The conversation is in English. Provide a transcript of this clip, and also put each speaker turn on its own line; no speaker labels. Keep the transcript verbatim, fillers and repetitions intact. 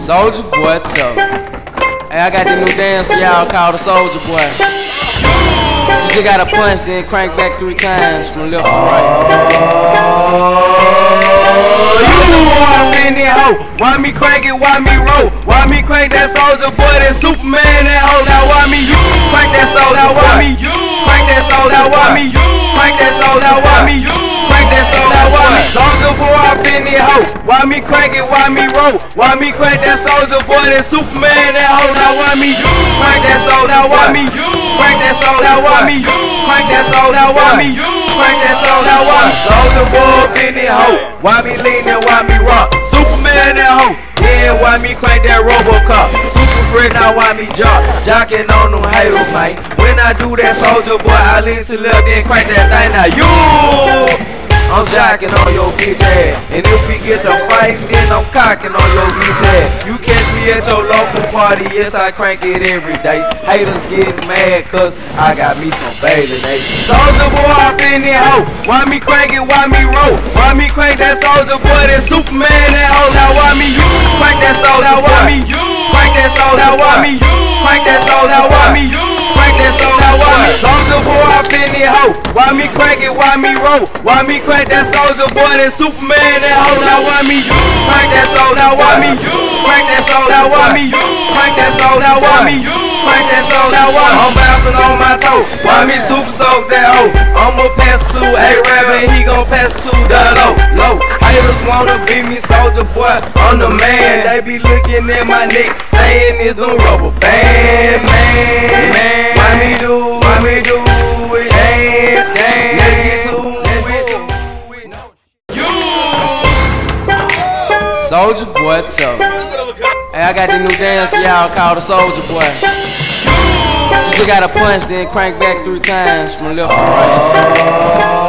Soulja Boy tough. Hey, I got this new dance for y'all called the Soulja Boy. You just gotta punch, then crank back three times from left to right.
Oh, you the one in that hoe. Why me crank it? Why me roll? Why me crank that Soulja Boy? That Superman that hoe. Now why me you crank that soul? Now why me you crank that soul? Now why me you crank that soul? Now why me you crank that soul? Now why me Soulja Boy up in that hoe? Why me crank it? Why me roll? Why me crank that Soulja Boy? That Superman that hoe. Now why me you crank that soul? Now why me you crank that soul? Now why me you crank that soul? Now why me you crank that soul? Now why me Soulja Boy up in that hoe? Why me lean and why me rock? Superman that hoe. Yeah, why me crank that Robocop? Super friend, now why me jock? Jocking on them haters, man. When I do that Soulja Boy, I lean to left and crank that thing. Now you, I'm jocking on your bitch ass. And if we get to fighting, then I'm cocking on your bitch ass. You catch me at your local party, yes, I crank it every day. Haters getting mad cause I got me some bathing apes. Soulja Boy up in that hoe. Why me crank it? Why me roll? Why me crank that Soulja Boy? That Superman that hoe. Now why me you crank that soul? Now why me you crank that soul? Now why me you crank that soul? Now why me you crank that soul? Now why me Soulja Boy up in that hoe? Why me crank it? Why me roll? Why me crank that Soulja Boy? That Superman that hoe. Now why me you crank that soul? Now why me you crank that soul? Now why me you crank that soul? Now why me you crank that soul? Now why I'm bouncing on my toe? Why me super soak that hoe? I'ma pass to A-Rap and he gon' pass to the low, low. Haters wanna be me Soulja Boy, I'm the man. They be looking at my neck, saying it's no rubber band, man, man. Why me do, why me do it, damn, damn. Let's get to it, you.
Soulja Boy tough. Hey, I got this new dance for y'all called the Soulja Boy. You just gotta punch, then crank back three times from left to right.